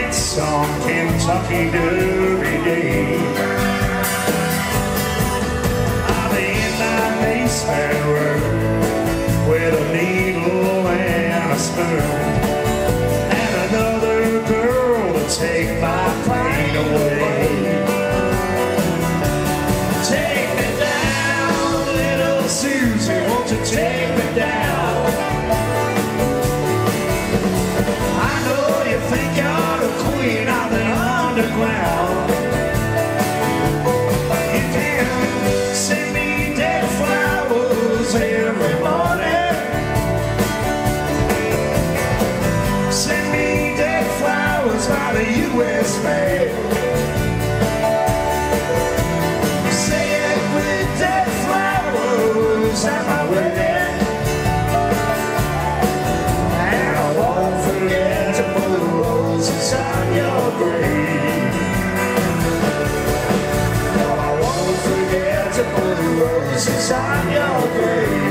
some Kentucky Derby day. I'll be in my basement room with a needle and a spoon, and another girl to take my pain away. Take me down, little Susie, won't you take me down? I know you think you're the queen of the underground. You can send me dead flowers every morning. Send me dead flowers by the U.S. mail. Say it with dead flowers at my wedding. And I won't forget to put roses on your grave. No, I won't forget to put roses on your grave.